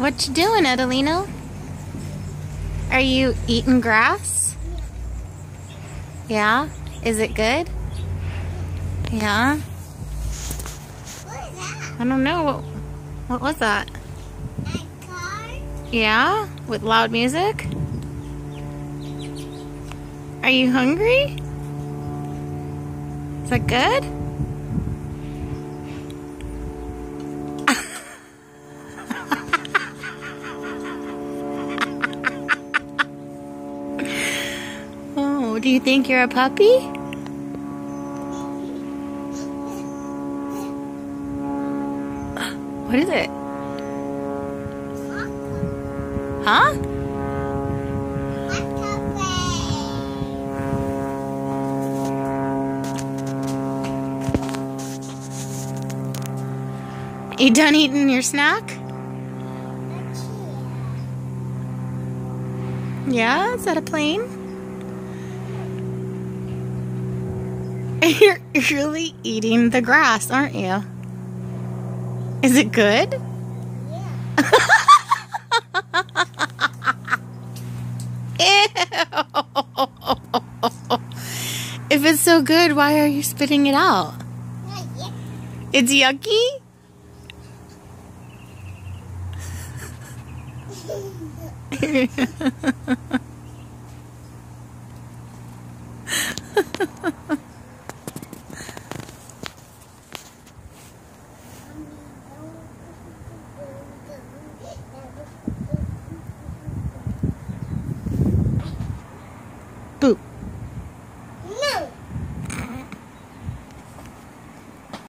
What you doing, Edelino? Are you eating grass? Yeah? Is it good? Yeah? What is that? I don't know. What was that? A car? Yeah? With loud music? Are you hungry? Is that good? Oh, do you think you're a puppy? What is it? Huh? You done eating your snack? Yeah? Is that a plane? You're really eating the grass, aren't you? Is it good? Yeah. Ew. If it's so good, why are you spitting it out? It's yucky?